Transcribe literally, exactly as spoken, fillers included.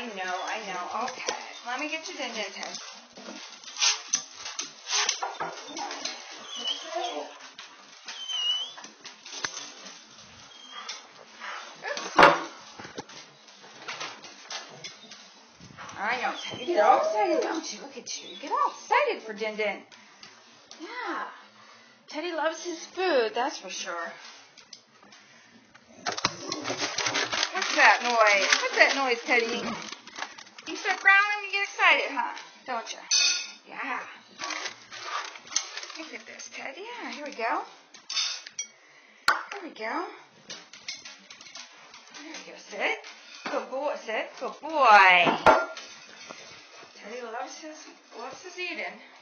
I know, I know. Okay. Let me get you Din Din, Ted. I know, Ted. You get all excited, don't you? Look at you. You get all excited for Din Din. Yeah. Teddy loves his food, that's for sure. What's that noise? What's that noise, Teddy? You start growling and you get excited, huh? Don't you? Yeah. Look at this, Ted. Yeah, here we go. Here we go. There you go. Sit. Good boy. Sit. Good boy. Teddy loves his, loves his eating.